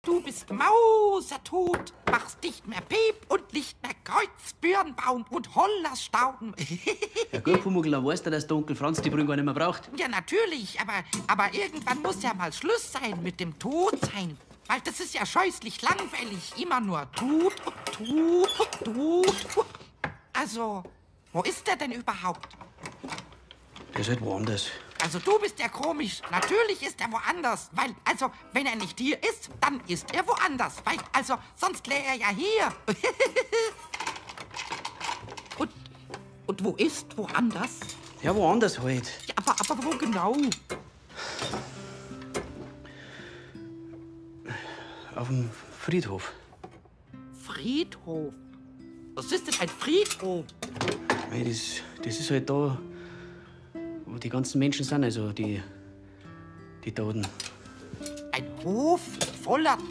Du bist mausertot, machst nicht mehr Piep und nicht mehr Kreuz, Birnbaum und Hollerstauben. Ja gut, Pumuckl, dann weißt du, dass der Onkel Franz die Brühe gar nicht mehr braucht. Ja, natürlich, aber irgendwann muss ja mal Schluss sein mit dem Todsein. Weil das ist ja scheußlich langweilig. Immer nur tut und tut und tut. Also, wo ist der denn überhaupt? Der ist halt woanders. Also du bist ja komisch. Natürlich ist er woanders. Weil, also, wenn er nicht hier ist, dann ist er woanders. Weil, also, sonst wäre er ja hier. und wo ist woanders? Ja, woanders halt. Ja, aber wo genau? Auf dem Friedhof. Friedhof? Was ist denn ein Friedhof? Mei, das ist halt da, wo die ganzen Menschen sind, also die Toten. Ein Hof voller